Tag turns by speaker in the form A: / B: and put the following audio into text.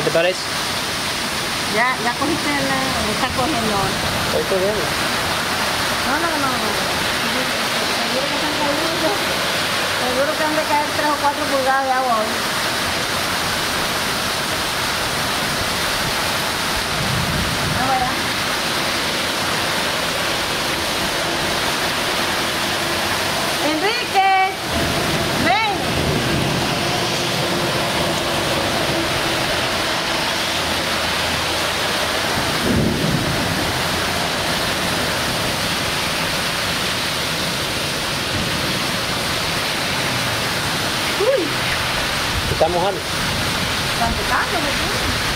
A: te parece?
B: Ya cogiste está cogiendo ahora.
A: Estoy cogiendo.
B: No. Seguro que están cayendo. Seguro que han de caer 3 o 4 pulgadas de agua hoy. No, ¿verdad? Enrique, ven. Uy,
A: ¿Te está mojando?
B: están tocando, ¿verdad?